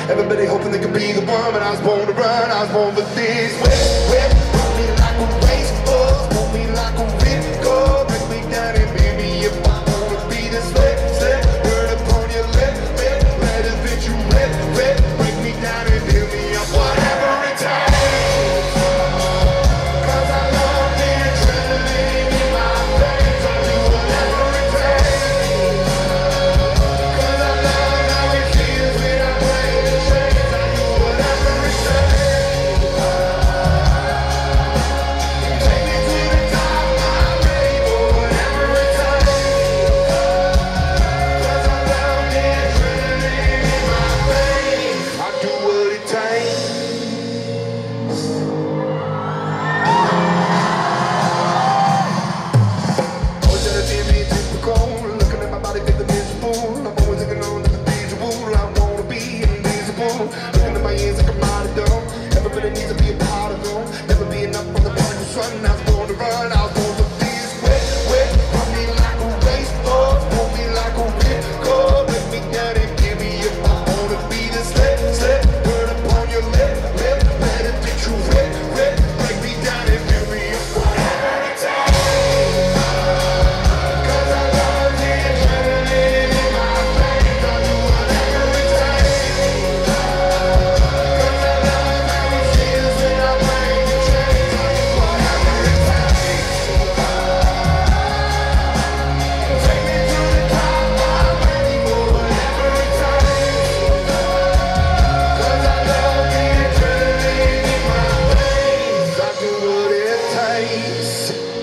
Everybody hoping they could be the one, but I was born to run, I was born for this. Whip, run me like a racehorse, pull me like a ripcord, break me down and beat me if I wanna be the slip, word upon your lip, let it fit you rip, break me down and fill me up, whatever it takes. 'Cause I love the adrenaline in my veins, I'll do whatever it takes. 'Cause I love how it feels when I play the chains, I'll do whatever it takes. Take me to the top, I'm ready for whatever it takes. 'Cause I love the adrenaline in my veins, I'll do what it takes. Always gotta be me typical, looking at my body, think the miserable. I'm always looking on the visual, I wanna be invisible. Looking at my ears like I'm out of dumb. Everybody needs to be a part of them. Never be enough on the part of sun. I was born to run, I was born for this. Run me like a racehorse, pull me like a ripcord, break me down and give me if I wanna be the slip, word upon your lip, let it be true, break me down and fill me up, whatever it takes. 'Cause I love the adrenaline in my veins, I'll do whatever it takes. 'Cause I love how it feels when I break the chains, I'll do whatever it takes. Take me to the top, I'm ready for whatever it takes. 'Cause I love the adrenaline in my veins, I'll do what it takes.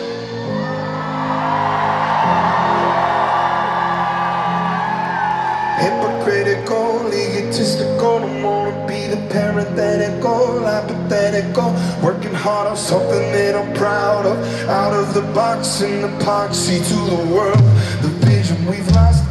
Hypocritical, egotistical, don't wanna be the parenthetical, hypothetical, working hard on something that I'm proud of, out of the box and epoxy to the world, the vision we've lost